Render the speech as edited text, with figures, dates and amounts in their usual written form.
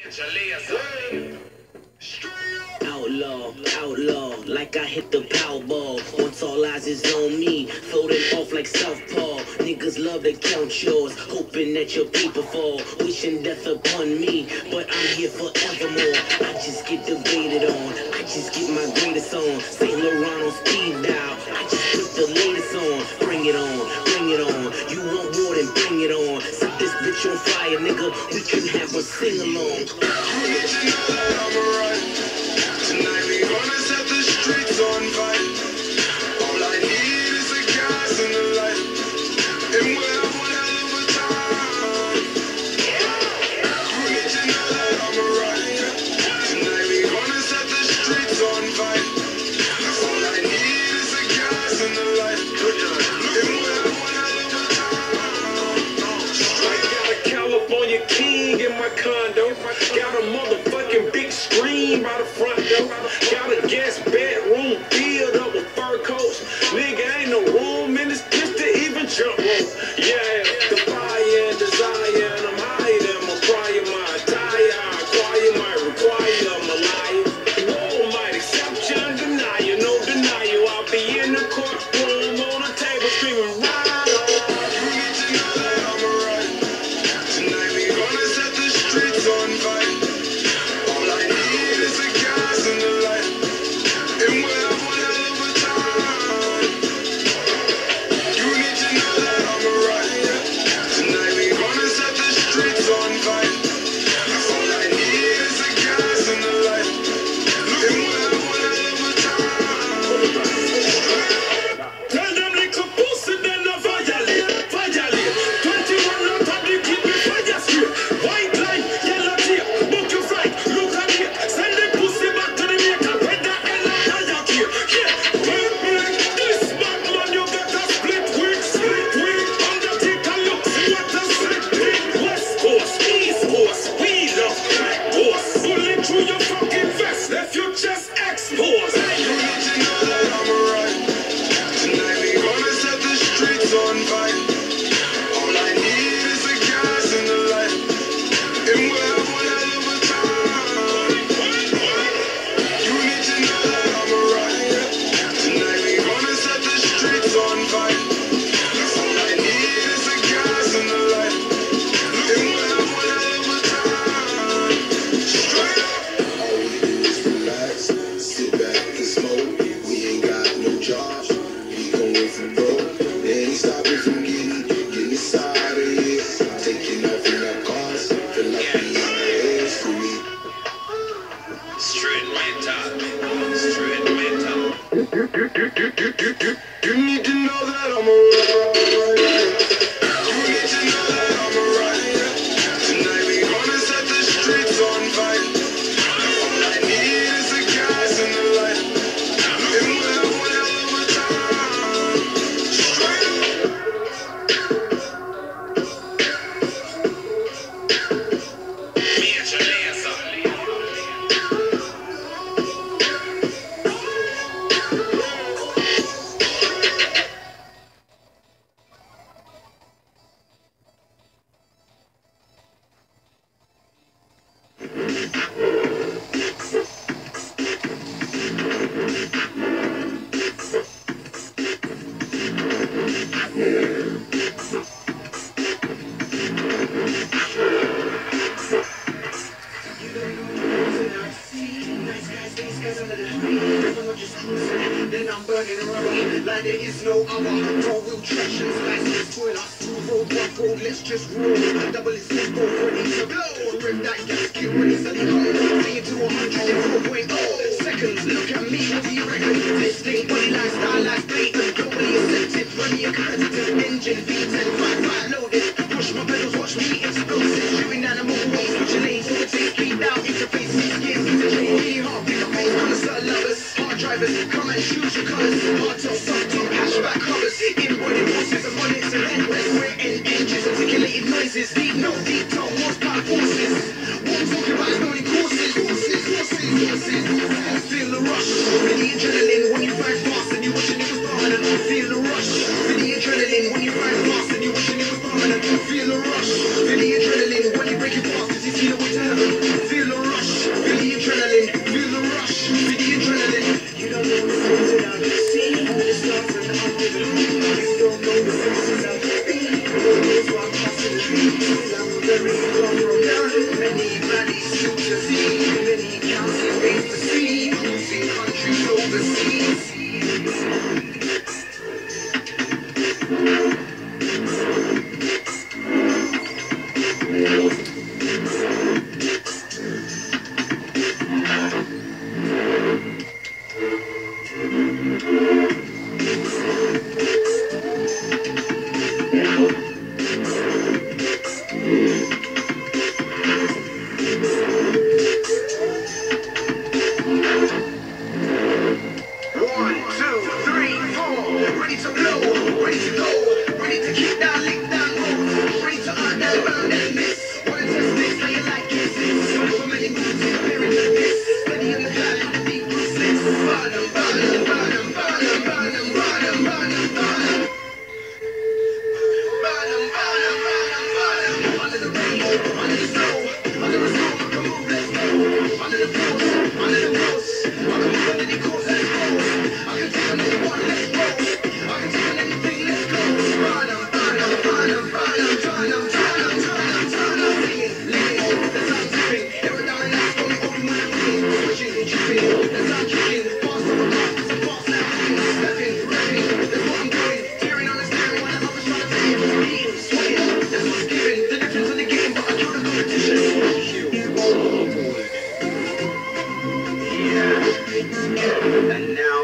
Outlaw, outlaw, like I hit the Powerball. Once all eyes is on me, floating off like Southpaw. Niggas love to count yours, hoping that your paper fall. Wishing death upon me, but I'm here forevermore. I just get debated on, I just get my greatest on. St. Laurent on speed dial, I just put the latest on. Bring it on, bring it on. You want more than bring it on. Set this bitch on fire, nigga. We can have a sing-along. Tonight we gonna set the streets on fire. All I need is the gas and the light, and we'll have one hell of a time. You need to know that I'm alright. Tonight we gonna set the streets on fire. All I need is the gas and the light, and we'll have one hell of a time. I got a California king in my condo. Got a motherfucking big screen by the front door. Got a guest bedroom filled up with fur coats. Nigga, ain't no room in this bitch to even jump rope. Yeah, the fire and desire, and I'm higher than my prior. My attire, I acquire, might require my life. Whoa, might accept you and deny you, no denial. I'll be in the courtroom on a table screaming, right on. You need to know that I'm alright. Tonight we gonna set the streets on fire. All I need is the gas and the light, and we'll have one hell of a time. You need to know that I'm alright. Tonight we gonna set the streets on fire. All I need is the gas and the light, and we'll have one hell of a time. Tell them little pussy then no violate, violate. 21 out of the keep me fire straight. White line, yellow tape, book your flight, look at it. Send the pussy back to the maker, when the hell are you here? Yeah, this bad man you got a split wig, Undertaker look, see what I said. West Coast, East Coast, we love black horse. Bullet through your fucking vest, left your chest exposed. You need to know that I'm alright. Tonight we gonna set the streets on fire. All I need is the gas and the light, and we'll have one hell of a time. You need to know that I'm alright. Tonight we gonna set the streets on fire. All I need is the gas and the light, and we'll have one hell of a time. Straight up. All we do is relax, sit back and smoke. We ain't got no jobs, we going for broke. They ain't stopping from getting us out of here. Taking off in our cars, feel like we in the air for me. Straight mental. Straight mental. You need to know that I'm alright. You need to know that I'm alright. Tonight we gonna set the streets on fire. All I need is the gas and the light, and we'll have one hell of a time. Straight up. Major laser. Then I'm burning rubber like there is no other. Four-wheel traction, slices, toilet, road, one road, let's just roll. Double it, let's go, ready to blow. Rip that gas, get ready, so you go. Bring it to 104.0 seconds. Look at me, what do you reckon? This thing, body lifestyle, like blatant. Globally accepted, running your competitive engine. V10, right loaded. Push my pedals, watch me explosive. Shooting down the motorway, switching lanes, overtake, speed down, interface, gears, interchange, really hard, pick up pace, wanna start lovers. Drivers, come and shoot your colours. Hard top, soft top, hatchback covers. In-body forces, abundance and headrest. We're in engines, articulated noises. Deep no, deep tone, horsepower forces. What I'm talking about is knowing courses. Feel the rush, feel the adrenaline when you find fast and you wishing it was permanent. Feel the rush, feel the adrenaline when you find fast and you wishing it was permanent. Feel the rush, feel the adrenaline when you break it fast 'cause you feel it was heaven. Feel the rush, feel the adrenaline. Feel the rush, feel the adrenaline. You don't know the things that I've seen. The stars and the unbelief. You don't know the faces I've been. Lord knows why I'm passing trees. I'm very far from done. Many valleys still to see. Many counties ways to see. Losing countries overseas. Ready to blow, ready to go, ready to kick down, lick down, roll, ready to earn that round and miss. Wanna test this, how you like it? So many moves in appearing to this. Steady on the dial in the deep blue six. Bottom, bottom, bottom, bottom, bottom, bottom, bottom, bottom. Bottom, bottom, bottom, bottom. Under the rain, under the snow, under the storm, I can move, let's go. Under the post, under the post, I can move under the course, let's go. I can take another one, let's go. And now